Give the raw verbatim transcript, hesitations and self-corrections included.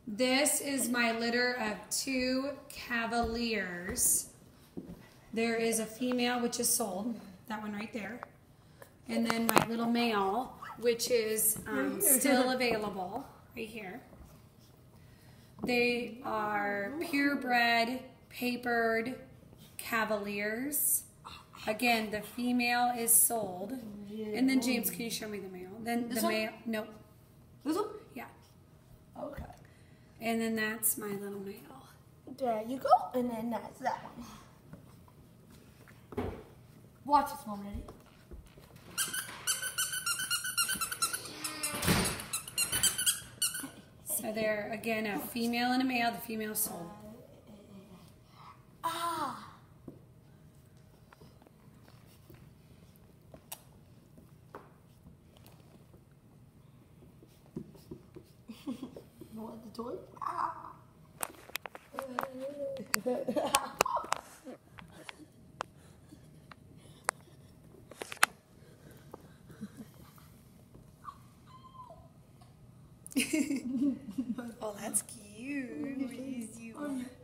This is my litter of two Cavaliers. There is a female, which is sold. That one right there. And then my little male, which is um, still available, right here. They are purebred, papered Cavaliers. Again, the female is sold. And then James, can you show me the male? Then This the one? male, nope. This one? Yeah. Okay. And then that's my little male. There you go. And then that's that one. Watch this, Mom. Ready? So they're, again, a female and a male. The female sold. Ah. You want the toy? Ah. Oh, that's cute. What is you?